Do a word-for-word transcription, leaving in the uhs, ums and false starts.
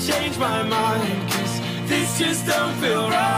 change my mind, 'cause this just don't feel right.